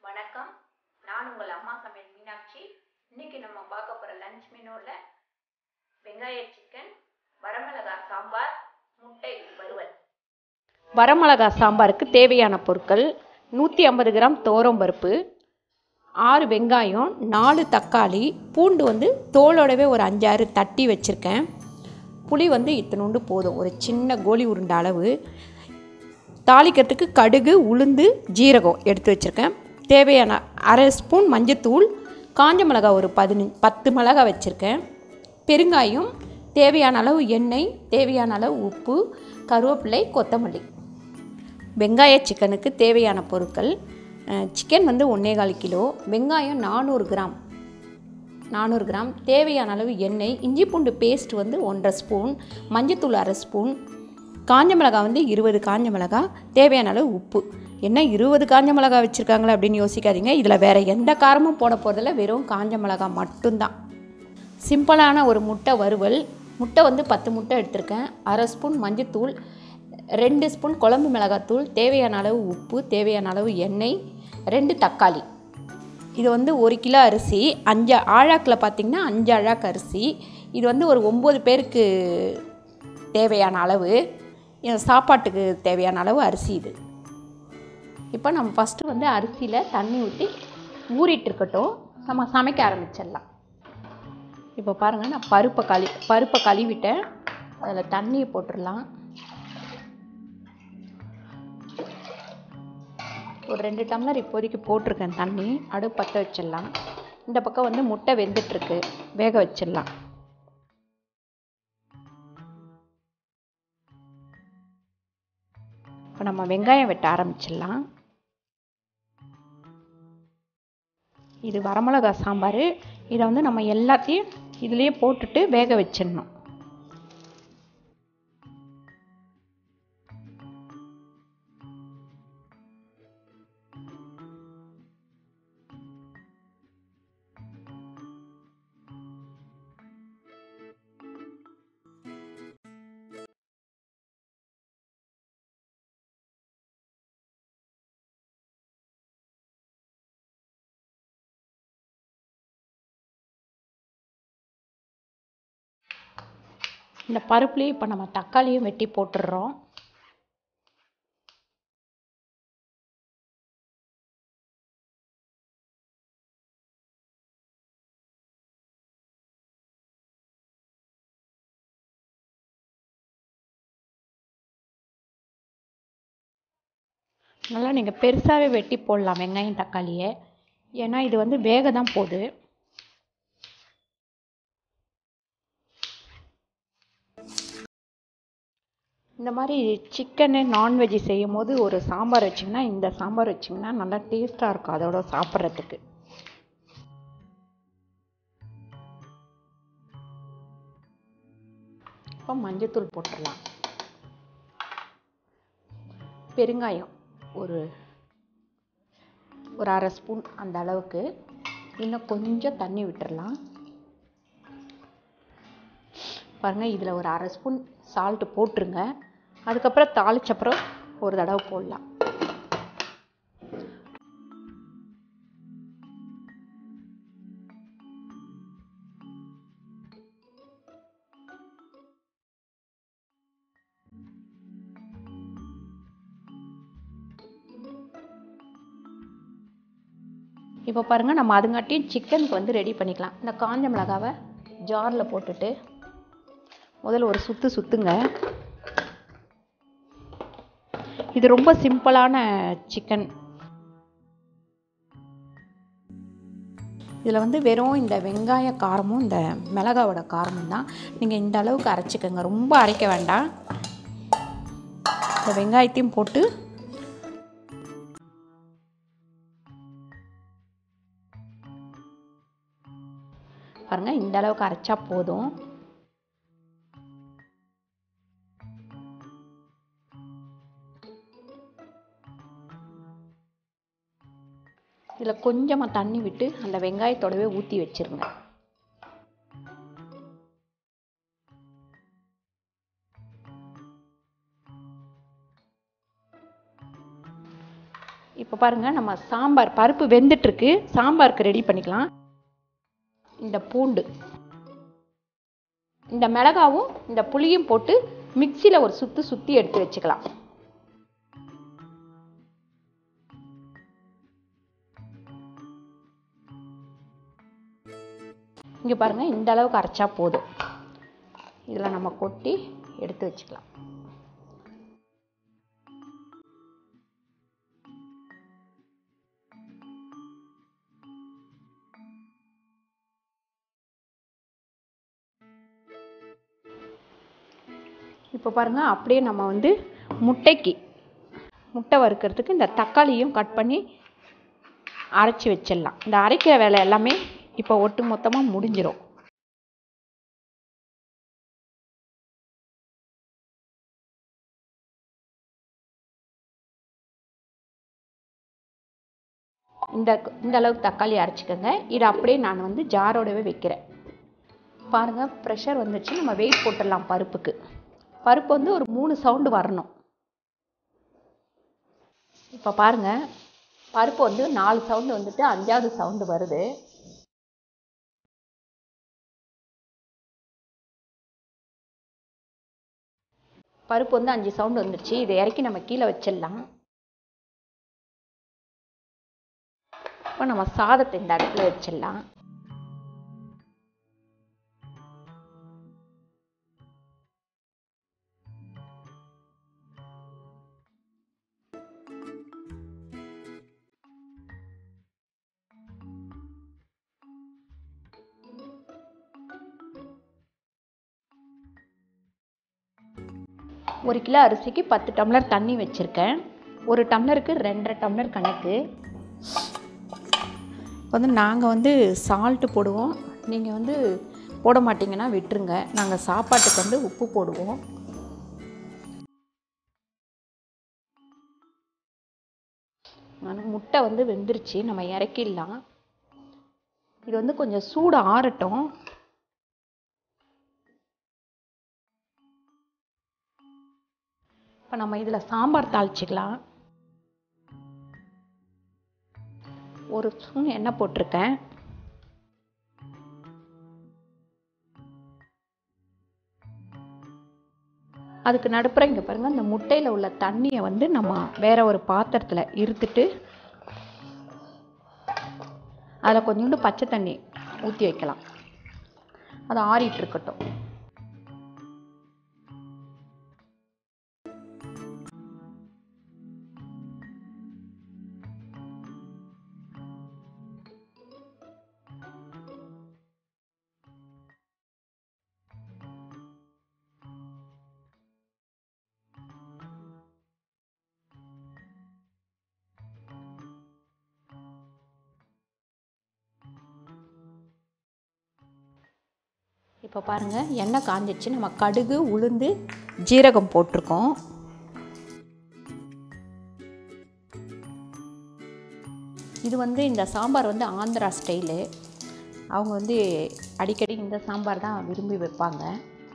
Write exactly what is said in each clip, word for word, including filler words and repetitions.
வணக்கம். நான் உங்கள் அம்மா சமையல் மீனாட்சி. இன்னைக்கு நம்ம பார்க்க போகிற லஞ்ச் மெனுவில் வெங்காய சிக்கன், வரமிளகா சாம்பார், முட்டை வறுவல். வரமிளகா சாம்பாருக்கு தேவையான பொருட்கள்: நூற்றி ஐம்பது கிராம் துவரம் பருப்பு, ஆறு வெங்காயம், நாலு தக்காளி, பூண்டு வந்து தோலோடவே ஒரு அஞ்சாறு தட்டி வச்சுருக்கேன். புளி வந்து இத்தனோண்டு போதும், ஒரு சின்ன கோலி உருண்டை அளவு. தாளிக்கிறதுக்கு கடுகு, உளுந்து, ஜீரகம் எடுத்து வச்சுருக்கேன். தேவையான அரை ஸ்பூன் மஞ்சத்தூள், காஞ்ச மிளகாய் ஒரு பதினஞ்சு பத்து மிளகாய் வச்சுருக்கேன். பெருங்காயம், தேவையான அளவு எண்ணெய், தேவையான அளவு உப்பு, கருவேப்பிலை, கொத்தமல்லி. வெங்காய சிக்கனுக்கு தேவையான பொருட்கள்: சிக்கன் வந்து ஒன்றே கால் கிலோ, வெங்காயம் நானூறு கிராம் நானூறு கிராம், தேவையான அளவு எண்ணெய், இஞ்சி பூண்டு பேஸ்ட் வந்து ஒன்றரை ஸ்பூன், மஞ்சத்தூள் அரை ஸ்பூன், காஞ்ச மிளகாய் வந்து இருபது காஞ்ச மிளகாய், தேவையான அளவு உப்பு. என்ன இருபது காஞ்ச மிளகாய் வச்சுருக்காங்களே அப்படின்னு யோசிக்காதீங்க, இதில் வேறு எந்த காரமும் போட போகிறதில்ல, வெறும் காஞ்ச மிளகாய் மட்டும்தான். சிம்பிளான ஒரு முட்டை வறுவல். முட்டை வந்து பத்து முட்டை எடுத்திருக்கேன். அரை ஸ்பூன் மஞ்சத்தூள், ரெண்டு ஸ்பூன் குழம்பு மிளகாத்தூள், தேவையான அளவு உப்பு, தேவையான அளவு எண்ணெய், ரெண்டு தக்காளி. இது வந்து ஒரு கிலோ அரிசி, அஞ்சு ஆழாக்கில் பார்த்திங்கன்னா அஞ்சு ஆழாக்கு அரிசி. இது வந்து ஒரு ஒம்பது பேருக்கு தேவையான அளவு, சாப்பாட்டுக்கு தேவையான அளவு அரிசி இது. இப்போ நம்ம ஃபஸ்ட்டு வந்து அரிசியில் தண்ணி ஊற்றி ஊறிட்டு இருக்கட்டும், நம்ம சமைக்க ஆரம்பிச்சிடலாம். இப்போ பாருங்கள், நான் பருப்பை கழி பருப்பை கழுவிட்டேன். அதில் தண்ணியை போட்டுடலாம். ஒரு ரெண்டு டம்ளர் இப்போதைக்கு போட்டிருக்கேன் தண்ணி. அடுப்பு பற்ற வச்சிடலாம். இந்த பக்கம் வந்து முட்டை வெந்துட்டுருக்கு, வேக வச்சிடலாம். இப்போ நம்ம வெங்காயம் வெட்ட ஆரம்பிச்சிடலாம். இது வரமிளகா சாம்பார். இதை வந்து நம்ம எல்லாத்தையும் இதுலேயே போட்டுட்டு வேக வச்சிடணும். இந்த பருப்புலேயே இப்போ நம்ம தக்காளியும் வெட்டி போட்டுடுறோம். நல்லா நீங்கள் பெருசாகவே வெட்டி போடலாம் வெங்காயம் தக்காளியை, ஏன்னா இது வந்து வேக தான் போகுது. இந்த மாதிரி சிக்கனு நான்வெஜ்ஜு செய்யும் போது ஒரு சாம்பார் வச்சிங்கன்னா, இந்த சாம்பார் வச்சிங்கன்னா நல்லா டேஸ்ட்டாக இருக்கும் அதோட சாப்பிட்றதுக்கு. இப்போ மஞ்சத்தூள் போட்டுடலாம். பெருங்காயம் ஒரு ஒரு அரை ஸ்பூன் அந்த அளவுக்கு. இன்னும் கொஞ்சம் தண்ணி விட்டுடலாம். பாருங்கள், இதில் ஒரு அரை ஸ்பூன் சால்ட்டு போட்டுருங்க. அதுக்கப்புறம் தாளிச்சப்புறம் ஒரு தடவை போடலாம். இப்போ பாருங்கள், நம்ம அதுங்காட்டியும் சிக்கனுக்கு வந்து ரெடி பண்ணிக்கலாம். இந்த காஞ்ச மிளகாவை ஜாரில் போட்டுட்டு முதல்ல ஒரு சுற்று சுற்றுங்க. இது ரொம்ப சிம்பிளான சிக்கன். இதில் வந்து வெறும் இந்த வெங்காய காரமும் இந்த மிளகாவோட காரமும் தான். நீங்கள் இந்த அளவுக்கு அரைச்சிக்கோங்க, ரொம்ப அரைக்க வேண்டாம். இந்த வெங்காயத்தையும் போட்டு பாருங்கள், இந்த அளவுக்கு அரைச்சா போதும். இதில் கொஞ்சமாக தண்ணி விட்டு அந்த வெங்காயத்தோடவே ஊற்றி வச்சுருங்க. இப்போ பாருங்கள், நம்ம சாம்பார் பருப்பு வெந்துட்டுருக்கு. சாம்பாருக்கு ரெடி பண்ணிக்கலாம். இந்த பூண்டு, இந்த மிளகாவும் இந்த புளியும் போட்டு மிக்சியில் ஒரு சுற்று சுற்றி எடுத்து வச்சுக்கலாம். இங்கே பாருங்கள், இந்த அளவுக்கு அரைச்சா போதும். இதில் நம்ம கொட்டி எடுத்து வச்சுக்கலாம். இப்போ பாருங்கள், அப்படியே நம்ம வந்து முட்டைக்கு முட்டை வறுக்கிறதுக்கு இந்த தக்காளியும் கட் பண்ணி அரைச்சி வச்சிடலாம். இந்த அரைக்கிற வேலை எல்லாமே இப்போ ஒட்டு மொத்தமாக முடிஞ்சிடும். இந்த இந்த அளவுக்கு தக்காளி அரைச்சிக்கோங்க. இதை அப்படியே நான் வந்து ஜாரோடவே வைக்கிறேன். பாருங்கள், ப்ரெஷர் வந்துடுச்சு. நம்ம வெயிட் போட்டுடலாம் பருப்புக்கு. பருப்பு வந்து ஒரு மூணு சவுண்டு வரணும். இப்போ பாருங்கள், பருப்பு வந்து நாலு சவுண்டு வந்துட்டு அஞ்சாவது சவுண்டு வருது. பருப்பு வந்து அஞ்சு சவுண்டு வந்துடுச்சு. இதை இறக்கி நம்ம கீழே வச்சிடலாம். இப்போ நம்ம சாதத்தை இந்த அடுப்பில் வச்சிடலாம். ஒரு கிலோ அரிசிக்கு பத்து டம்ளர் தண்ணி வச்சுருக்கேன். ஒரு டம்ளருக்கு ரெண்டரை டம்ளர் கணக்கு. வந்து நாங்கள் வந்து சால்ட்டு போடுவோம். நீங்கள் வந்து போட மாட்டிங்கன்னா விட்டுருங்க. நாங்கள் சாப்பாட்டுக்கு வந்து உப்பு போடுவோம். முட்டை வந்து வெந்துருச்சு. நம்ம இறக்கிடலாம். இது வந்து கொஞ்சம் சூடு ஆறட்டும். இப்போ நம்ம இதில் சாம்பார் தாளிச்சிக்கலாம். ஒரு ஸ்பூன் எண்ணெய் போட்டிருக்கேன். அதுக்கு நடுப்புற இங்கே பாருங்கள், இந்த முட்டையில் உள்ள தண்ணியை வந்து நம்ம வேற ஒரு பாத்திரத்தில் இருத்துட்டு அதில் கொஞ்சோண்டு பச்சை தண்ணி ஊற்றி வைக்கலாம். அது ஆறிட்டு இருக்கட்டும். இப்போ பாருங்கள், எண்ணெய் காஞ்சிச்சு. நம்ம கடுகு, உளுந்து, ஜீரகம் போட்டிருக்கோம். இது வந்து இந்த சாம்பார் வந்து ஆந்திரா ஸ்டைலு. அவங்க வந்து அடிக்கடி இந்த சாம்பார் தான் விரும்பி வைப்பாங்க.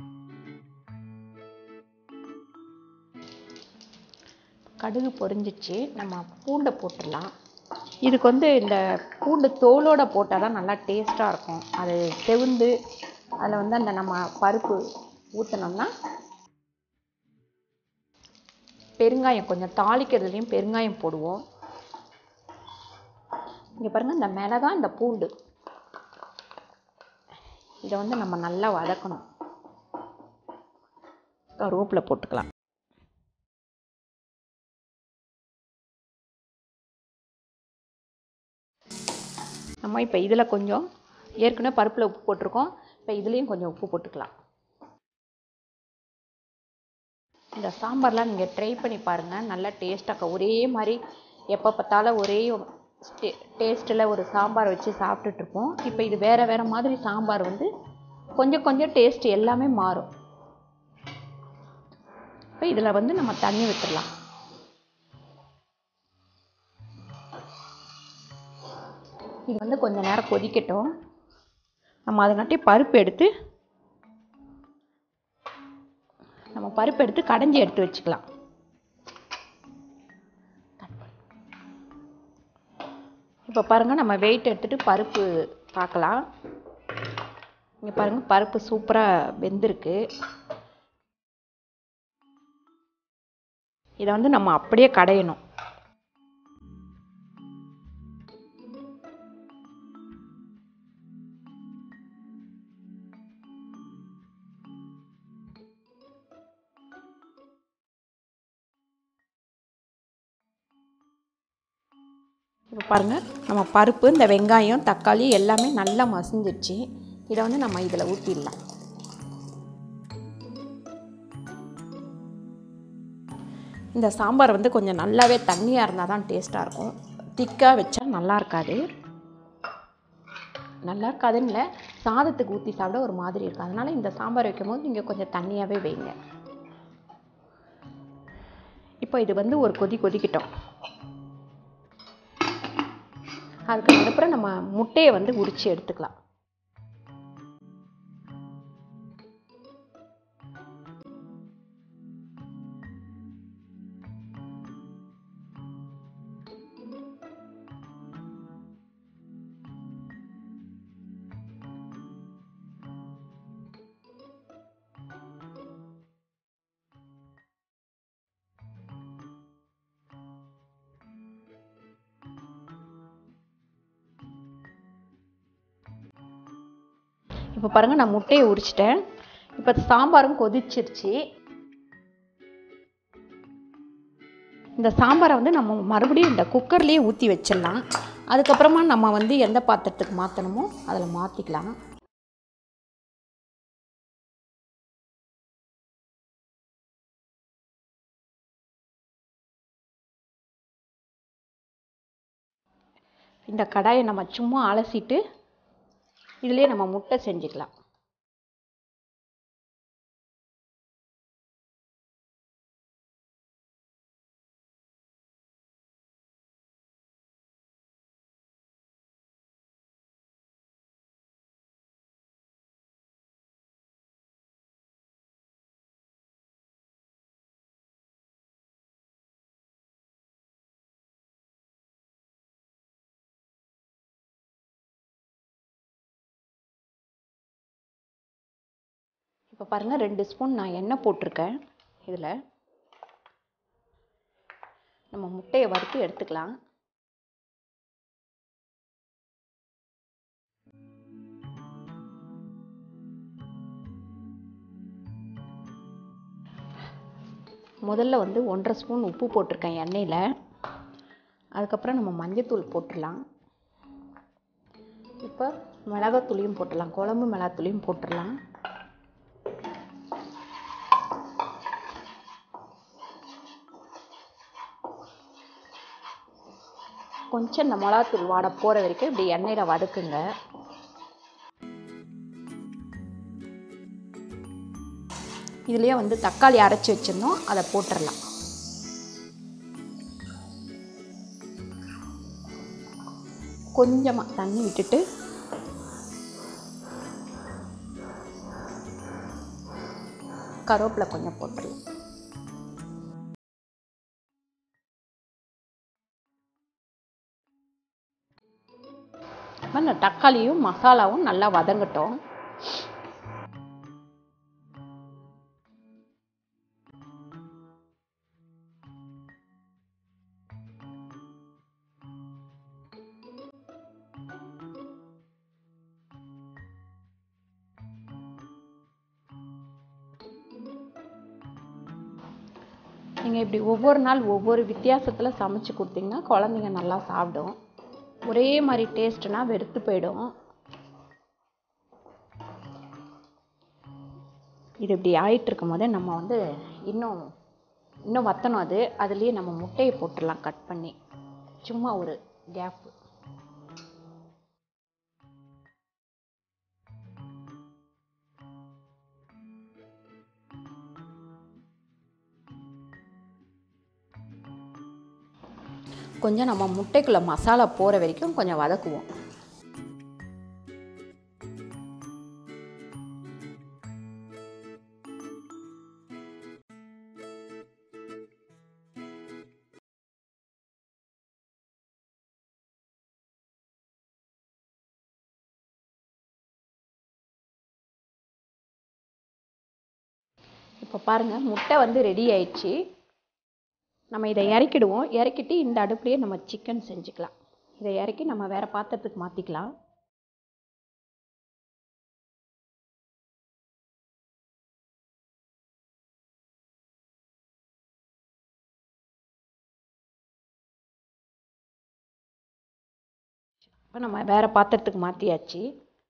கடுகு பொரிஞ்சிச்சு. நம்ம பூண்டை போட்டுடலாம். இதுக்கு வந்து இந்த பூண்டு தோலோடு போட்டால் தான் நல்லா டேஸ்ட்டாக இருக்கும். அது செவுந்து அதில் வந்து அந்த நம்ம பருப்பு ஊற்றினோம்னா, பெருங்காயம் கொஞ்சம் தாளிக்கிறதுலையும் பெருங்காயம் போடுவோம். இங்கே பாருங்கள், இந்த மிளகாய், இந்த பூண்டு, இதை வந்து நம்ம நல்லா வதக்கணும். கருவேப்பிலை போட்டுக்கலாம். நம்ம இப்போ இதில் கொஞ்சம் ஏற்கனவே பருப்பில் உப்பு போட்டிருக்கோம். இப்போ இதுலேயும் கொஞ்சம் உப்பு போட்டுக்கலாம். இந்த சாம்பார்லாம் நீங்கள் ட்ரை பண்ணி பாருங்கள், நல்லா டேஸ்ட்டாக. ஒரே மாதிரி எப்போ பார்த்தாலும் ஒரே டே டேஸ்ட்டில் ஒரு சாம்பார் வச்சு சாப்பிட்டுட்ருப்போம். இப்போ இது வேறு வேறு மாதிரி சாம்பார் வந்து கொஞ்சம் கொஞ்சம் டேஸ்ட் எல்லாமே மாறும். இப்போ இதில் வந்து நம்ம தண்ணி விட்டுடலாம். இது வந்து கொஞ்சம் நேரம் கொதிக்கட்டும். நம்ம அதனாட்டி பருப்பு எடுத்து நம்ம பருப்பு எடுத்து கடைஞ்சி எடுத்து வச்சுக்கலாம். இப்போ பாருங்கள், நம்ம வெயிட் எடுத்துகிட்டு பருப்பு பார்க்கலாம். இங்கே பாருங்கள், பருப்பு சூப்பராக வெந்திருக்கு. இதை வந்து நம்ம அப்படியே கடையணும். இப்போ பாருங்கள், நம்ம பருப்பு, இந்த வெங்காயம், தக்காளி எல்லாமே நல்லா மசிஞ்சிடுச்சு. இதை வந்து நம்ம இதில் ஊற்றிடலாம். இந்த சாம்பார் வந்து கொஞ்சம் நல்லாவே தண்ணியாக இருந்தால் தான் டேஸ்ட்டாக இருக்கும். திக்காக வச்சா நல்லா இருக்காது. நல்லா இருக்காதுன்னு இல்லை, சாதத்துக்கு ஊற்றி சாப்பிட ஒரு மாதிரி இருக்கும். அதனால் இந்த சாம்பார் வைக்கும்போது நீங்கள் கொஞ்சம் தண்ணியாகவே வைங்க. இப்போ இது வந்து ஒரு கொதி கொதிக்கிட்டோம். அதுக்கு அப்புறம் நம்ம முட்டையை வந்து உரித்து எடுத்துக்கலாம். இப்போ பாருங்கள், நான் முட்டையை உரிச்சிட்டேன். இப்போ சாம்பாரும் கொதிச்சிருச்சு. இந்த சாம்பாரை வந்து நம்ம மறுபடியும் இந்த குக்கர்லேயே ஊற்றி வச்சிடலாம். அதுக்கப்புறமா நம்ம வந்து எந்த பாத்திரத்துக்கு மாற்றணுமோ அதில் மாற்றிக்கலாம். இந்த கடாயை நம்ம சும்மா அலசிட்டு இதுலேயே நம்ம முட்டை செஞ்சுக்கலாம். இப்போ பாருங்கள், ரெண்டு ஸ்பூன் நான் எண்ணெய் போட்டிருக்கேன். இதில் நம்ம முட்டையை வறுத்து எடுத்துக்கலாம். முதல்ல வந்து ஒன்றரை ஸ்பூன் உப்பு போட்டிருக்கேன் எண்ணெயில். அதுக்கப்புறம் நம்ம மஞ்சத்தூள் போட்டுடலாம். இப்போ மிளகாத்தூளையும் போட்டுடலாம். குழம்பு மிளகாத்தூளையும் போட்டுடலாம். கொஞ்சம் இந்த மிளகாத்தூள் வாடை போகிற வரைக்கும் இப்படி எண்ணெயில் வதக்குங்க. இதுலேயே வந்து தக்காளி அரைச்சி வச்சிருந்தோம், அதை போட்டுடலாம். கொஞ்சமாக தண்ணி விட்டுட்டு கருவேப்பிலை கொஞ்சம் போட்டுடலாம். இந்த தக்காளியும் மசாலாவும் நல்லா வதங்கட்டும். நீங்கள் இப்படி ஒவ்வொரு நாள் ஒவ்வொரு வித்தியாசத்தில் சமைச்சு கொடுத்தீங்கன்னா குழந்தைங்க நல்லா சாப்பிடும். ஒரே மாதிரி டேஸ்ட்டுனா வெறுத்து போயிடும். இது இப்படி ஆயிட்டு இருக்கும் போதே நம்ம வந்து இன்னும் இன்னும் வற்றணும். அது அதுலேயே நம்ம முட்டையை போட்டுடலாம் கட் பண்ணி, சும்மா ஒரு கேப்பு. கொஞ்சம் நம்ம முட்டைக்குள்ளே மசாலா போகிற வரைக்கும் கொஞ்சம் வதக்குவோம். இப்போ பாருங்கள், முட்டை வந்து ரெடி ஆயிடுச்சு. நம்ம இதை இறக்கிடுவோம். இறக்கிட்டு இந்த அடுப்புலேயே நம்ம சிக்கன் செஞ்சுக்கலாம். இதை இறக்கி நம்ம வேறு பாத்திரத்துக்கு மாற்றிக்கலாம். இப்போ நம்ம வேறு பாத்திரத்துக்கு மாற்றியாச்சு.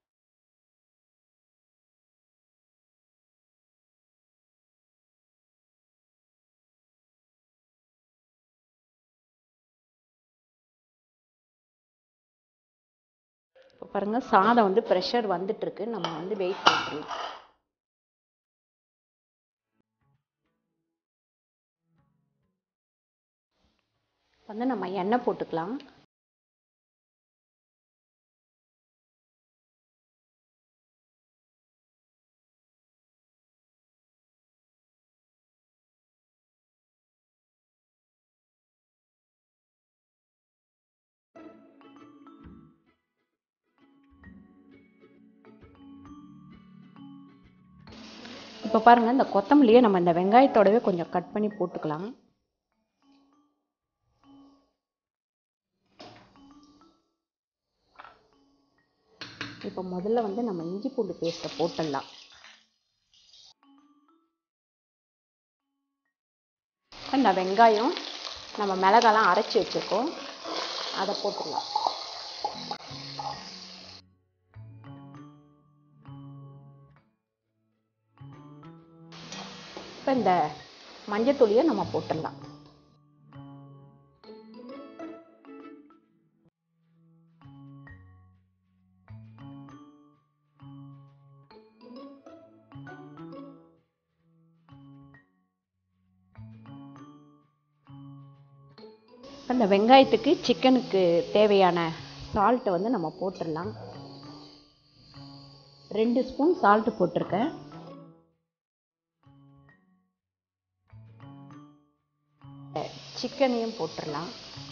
இப்போ பாருங்கள், சாதம் வந்து ப்ரெஷர் வந்துட்டுருக்கு. நம்ம வந்து வெயிட் பண்ணுறோம். வந்து நம்ம எண்ணெய் போட்டுக்கலாம். இப்போ பாருங்கள், இந்த கொத்தமல்லியை நம்ம இந்த வெங்காயத்தோடவே கொஞ்சம் கட் பண்ணி போட்டுக்கலாம். இப்போ முதல்ல வந்து நம்ம இஞ்சி பூண்டு பேஸ்ட்டை போட்டுடலாம். இந்த வெங்காயம் நம்ம மிளகாலாம் அரைச்சி வச்சுருக்கோம், அதை போட்டுடலாம். இப்போ இந்த மஞ்சத்தூளியை நம்ம போட்டுடலாம். இந்த வெங்காயத்துக்கு சிக்கனுக்கு தேவையான சால்ட்டை வந்து நம்ம போட்டுடலாம். ரெண்டு ஸ்பூன் சால்ட்டு போட்டிருக்கேன். சிக்கனையும் போட்டுடலாம்.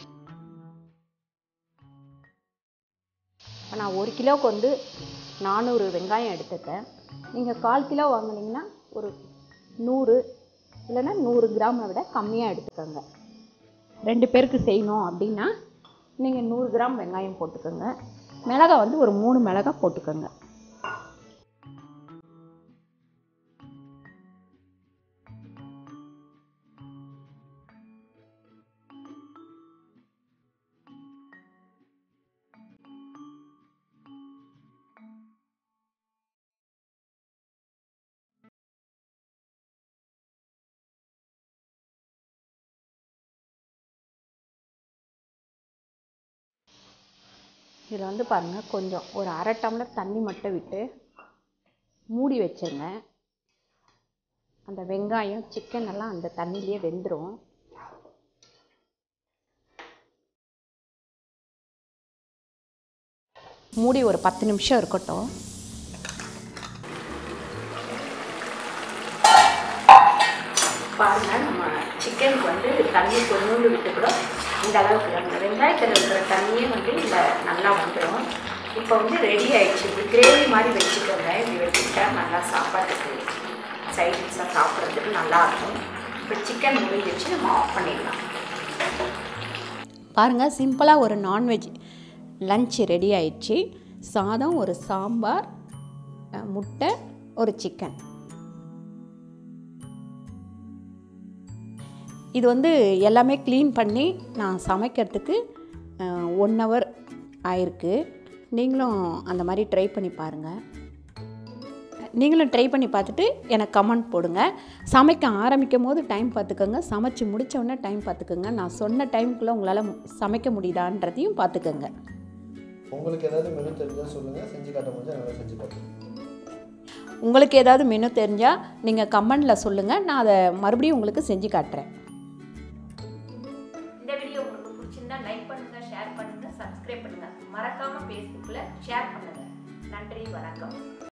இப்போ நான் ஒரு கிலோவுக்கு வந்து நானூறு வெங்காயம் எடுத்துட்டேன். நீங்கள் கால் கிலோ வாங்கினீங்கன்னா ஒரு நூறு இல்லைன்னா நூறு கிராமை விட கம்மியாக எடுத்துக்கோங்க. ரெண்டு பேருக்கு செய்யணும் அப்படின்னா நீங்கள் நூறு கிராம் வெங்காயம் போட்டுக்கோங்க. மிளகாய் வந்து ஒரு மூணு மிளகாய் போட்டுக்கோங்க. இதில் வந்து பாருங்கள், கொஞ்சம் ஒரு அரை டம்ளர் தண்ணி மட்டும் விட்டு மூடி வச்சுருங்க. அந்த வெங்காயம் சிக்கன் எல்லாம் அந்த தண்ணியிலே வெந்துடும். மூடி ஒரு பத்து நிமிஷம் இருக்கட்டும். பாருங்கள், நம்ம சிக்கனுக்கு வந்து தண்ணி கொஞ்சோண்டு விட்டு கூட இந்த அளவுக்கு அந்த வெங்காயத்தில் இருக்கிற தண்ணியே வந்து இந்த நல்லா வந்துடும். இப்போ வந்து ரெடி ஆகிடுச்சு. இப்படி கிரேவி மாதிரி வச்சுக்கோங்க. இப்படி வச்சுக்கிட்டா நல்லா சாப்பாட்டுக்கு சைட் டிஷ்ஷாக சாப்பிட்றதுக்கு நல்லாயிருக்கும். இப்போ சிக்கன் முடிஞ்சு வச்சு நம்ம ஆஃப் பண்ணிடலாம். பாருங்கள், சிம்பிளாக ஒரு நான்வெஜ் லன்ச் ரெடி ஆயிடுச்சு. சாதம், ஒரு சாம்பார், முட்டை, ஒரு சிக்கன். இது வந்து எல்லாமே க்ளீன் பண்ணி நான் சமைக்கிறதுக்கு ஒன் ஹவர் ஆயிருக்கு. நீங்களும் அந்த மாதிரி ட்ரை பண்ணி பாருங்கள். நீங்களும் ட்ரை பண்ணி பார்த்துட்டு எனக்கு கமெண்ட் போடுங்க. சமைக்க ஆரம்பிக்கும் போது டைம் பார்த்துக்கோங்க, சமைச்சு முடித்தோடனே டைம் பார்த்துக்கோங்க. நான் சொன்ன டைமுக்குள்ளே உங்களால் சமைக்க முடியுதான்றதையும் பார்த்துக்கோங்க. உங்களுக்கு ஏதாவது மெனு தெரிஞ்சால் சொல்லுங்கள், செஞ்சு காட்ட முடிஞ்சால் நல்லா செஞ்சு காட்டுங்க. உங்களுக்கு ஏதாவது மெனு தெரிஞ்சால் நீங்கள் கமெண்டில் சொல்லுங்கள், நான் அதை மறுபடியும் உங்களுக்கு செஞ்சு காட்டுறேன். இந்த வீடியோ உங்களுக்கு பிடிச்சிருந்தா லைக் பண்ணுங்கள், ஷேர் பண்ணுங்கள், சப்ஸ்கிரைப் பண்ணுங்கள். மறக்காமல் ஃபேஸ்புக்கில் ஷேர் பண்ணுங்கள். நன்றி, வணக்கம்.